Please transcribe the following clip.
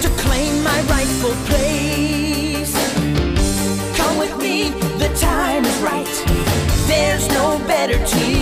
to claim my rightful place. Come with me, the time is right. There's no better team.